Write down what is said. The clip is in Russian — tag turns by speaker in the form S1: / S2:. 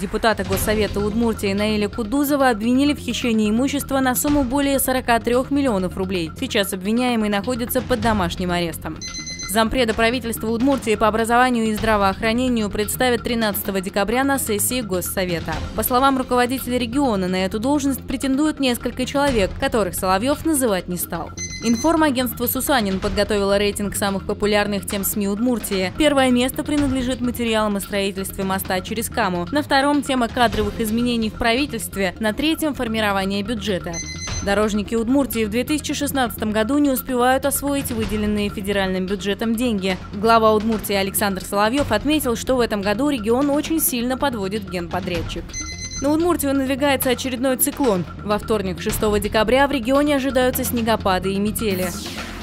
S1: депутата Госсовета Удмуртии Наиля Кудузова обвинили в хищении имущества на сумму более 43 миллионов рублей. Сейчас обвиняемый находится под домашним арестом. Зампреда правительства Удмуртии по образованию и здравоохранению представят 13 декабря на сессии Госсовета. По словам руководителя региона, на эту должность претендуют несколько человек, которых Соловьев называть не стал. Информагентство «Сусанин» подготовило рейтинг самых популярных тем СМИ Удмуртии. Первое место принадлежит материалам о строительстве моста через Каму. На втором – тема кадровых изменений в правительстве. На третьем – формирование бюджета. Дорожники Удмуртии в 2016 году не успевают освоить выделенные федеральным бюджетом деньги. Глава Удмуртии Александр Соловьев отметил, что в этом году регион очень сильно подводит генподрядчик. На Удмуртию надвигается очередной циклон. Во вторник, 6 декабря, в регионе ожидаются снегопады и метели.